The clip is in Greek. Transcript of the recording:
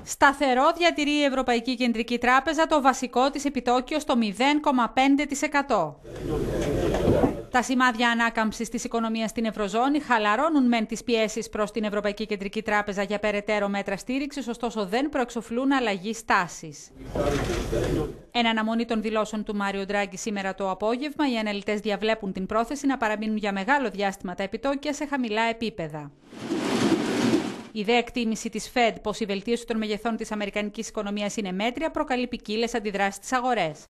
Σταθερό διατηρεί η Ευρωπαϊκή Κεντρική Τράπεζα το βασικό της επιτόκιο στο 0,5%. Τα σημάδια ανάκαμψης της οικονομίας στην Ευρωζώνη χαλαρώνουν μεν τις πιέσεις προς την Ευρωπαϊκή Κεντρική Τράπεζα για περαιτέρω μέτρα στήριξης, ωστόσο δεν προεξοφλούν αλλαγή στάσης. Εν αναμονή των δηλώσεων του Μάριο Ντράγκη σήμερα το απόγευμα, οι αναλυτές διαβλέπουν την πρόθεση να παραμείνουν για μεγάλο διάστημα τα επιτόκια σε χαμηλά επίπεδα. Η δε εκτίμηση της Fed πως η βελτίωση των μεγεθών της αμερικανικής οικονομίας είναι μέτρια προκαλεί ποικίλες αντιδράσεις στις αγορές.